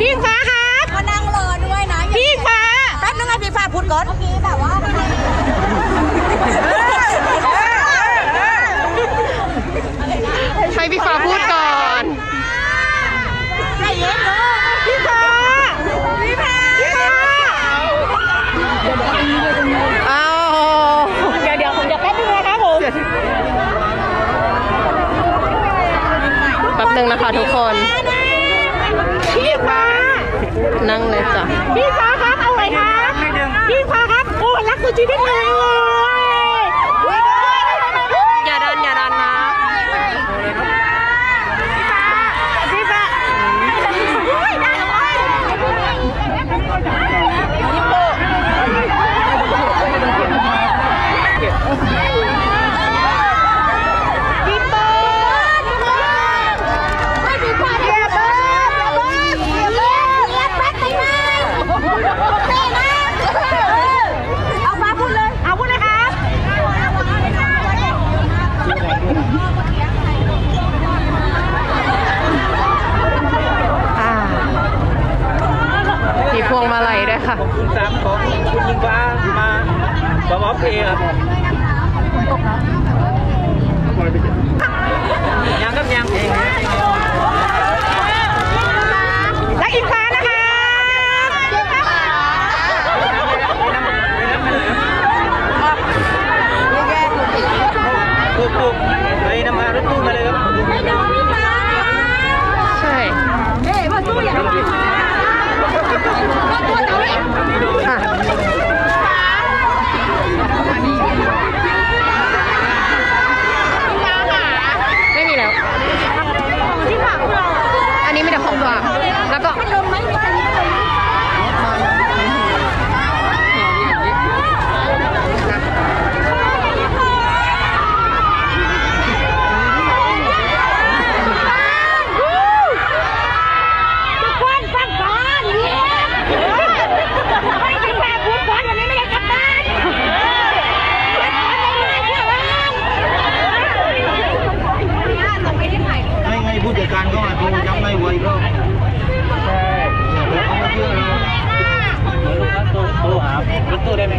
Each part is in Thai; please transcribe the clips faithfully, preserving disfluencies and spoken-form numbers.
พี่ฟ้าครับมานั่งรอด้วยนะพี่ฟ้าแป๊บนึงให้พี่ฟ้าพูดก่อนเมื่อกี้แบบว่าให้พี่ฟ้าพูดก่อนใจเย็นเนาะพี่ฟ้าพี่ฟ้าพี่ฟ้าเอาเดี๋ยวเดี๋ยวผมจะแป๊บนึงนะครับผมแป๊บนึงนะคะทุกคนพี่ฟ้านั่งเลยจ้ะพี่ฟ้าครับเอาไว้ครับพี่ฟ้าครับโอ้รักคุณชีวิตเลยอย่าดันอย่าดันนะพี่ฟ้ามีพวงมาลัยด้วยค่ะคุณสามของคุณยิงฟ้ามาบอมอฟเพย์ครับยังครับยังและอินฟ้านะคะถูกถูกไปนำมารถตู้มาเลยครับใช่เฮ้ยมาตู้อย่างนี้ค่ะไม่มีแล้วอันนี้มีแต่ของฝากแล้วก็ผู้จัดการก็มาดูจำไม่ไหวก็ใช่เขามาเชื่อเราตู้ตู้หารถตู้ได้ไหม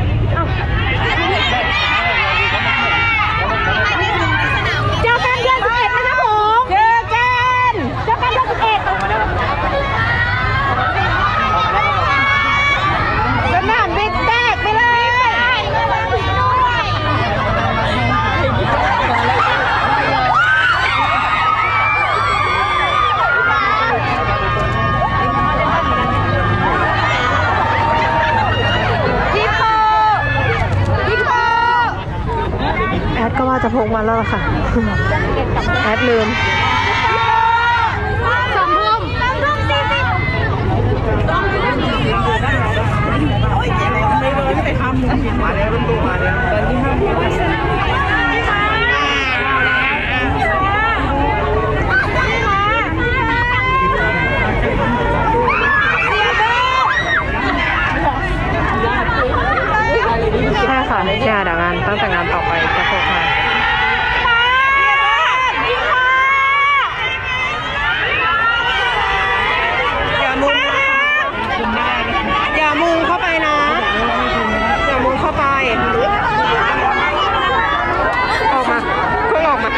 เจอกันเดือนสิบเอ็ดนะครับผมเจอกันเจอกันเดือนสิบเอ็ดสนามบินแตกไปเลยแอดก็ว่าจะพกมาแล้วค่ะแอดลืมสองทุ่มสองทุ่มสี่สิบไม่ทำมาแล้วรุ่นตู้มาแล้วตอนที่ห้าโมงใช่ค่ะเนี่ยเดี๋ยวงานตั้งแต่งานต่อไปจะพกมาอย่ามุงอย่ามุงเข้าไปนะอย่ามุงเข้าไปออกมาเพิ่งออกมา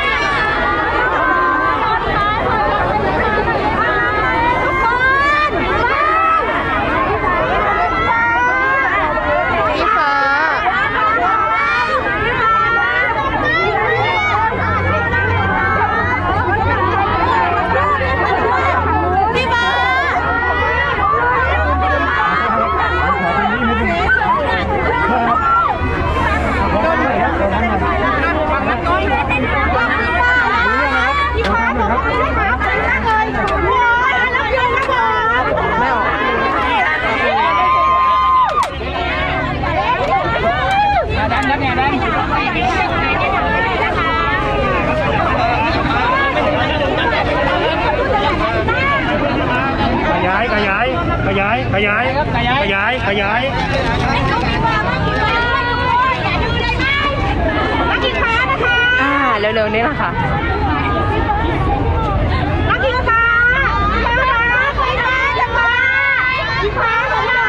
ขยายขยายขยายขยายขยายขยายอ่าเร็วๆนี้แหละค่ะนักกีฬาพี่ฟ้าของเรา